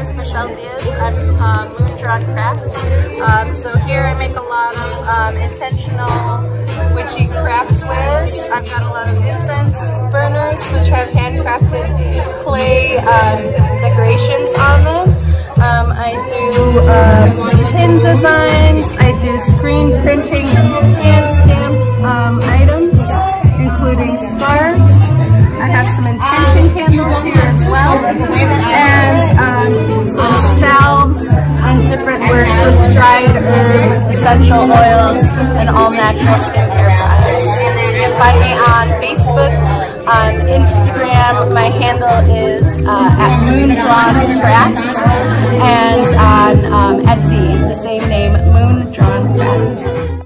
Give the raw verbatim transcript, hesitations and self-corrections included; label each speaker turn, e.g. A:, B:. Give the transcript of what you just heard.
A: is Michelle Diaz. I'm uh, Moon Drawn Craft. Um, so here I make a lot of um, intentional witchy craft wares. I've got a lot of incense burners which have handcrafted clay um, decorations on them. Um, I do um, pin designs. I do screen printing, hand-stamped um, items, including scarves. I have some intention candles here as well, and um, some salves and different works with dried herbs, essential oils, and all natural skincare products. You can find me on Facebook, on Instagram. My handle is uh, at Moon Drawn Craft, and on um, Etsy, the same name, Moon Drawn Craft.